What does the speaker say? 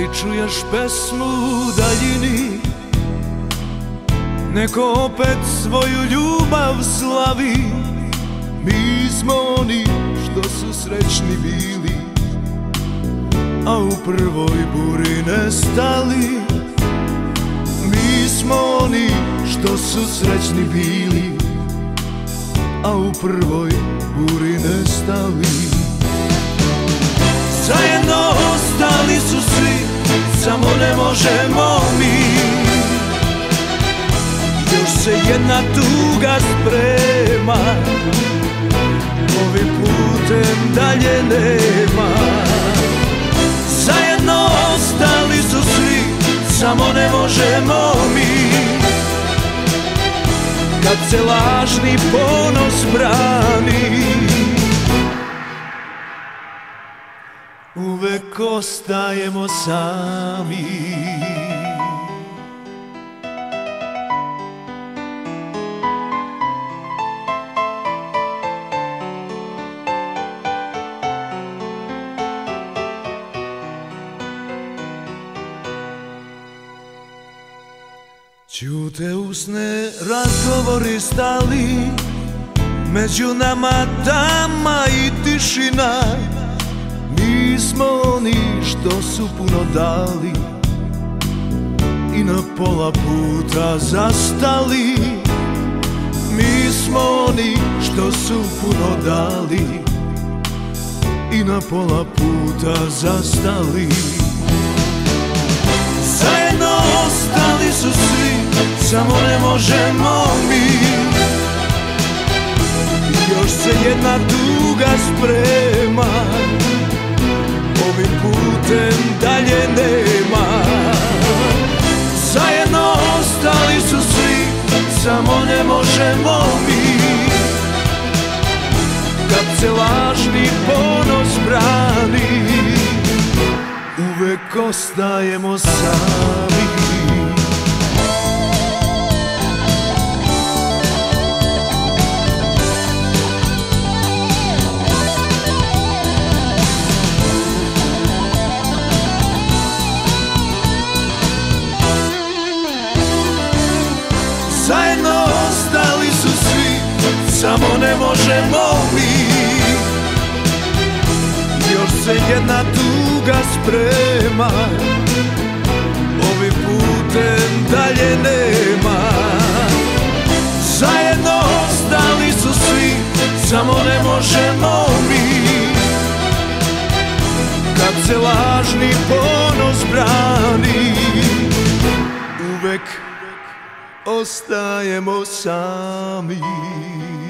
čuješ pesmu u daljini, neko opet svoju ljubav slavi. Mi smo oni što su srećni bili, a u prvoj buri nestali. Mi smo oni što su srećni bili, a u prvoj buri nestali. Zajedno ostali su svi, samo ne možemo mi. Još se jedna tuga sprema, ovim putem dalje nema. Zajedno ostali su svi, samo ne možemo mi. Kad se lažni ponos brani, uvek ostajemo sami. Ćute usne razgovori stali, među nama tama i tišina. Mi smo oni što su puno dali i na pola puta zastali. Mi smo oni što su puno dali i na pola puta zastali. Zajedno ostali su svi, samo ne možemo mi. Još se jedna tuga sprema, ovim putem dalje nema. Zajedno ostali su svi, samo ne možemo mi. Kad se lažni ponos brani, uvek ostajemo sami. Zajedno ostali su svi, samo ne možemo mi. Još se jedna tuga sprema, ovim putem dalje nema. Zajedno ostali su svi, samo ne možemo mi. Kad se lažni ponos brani, uvek ostajemo sami.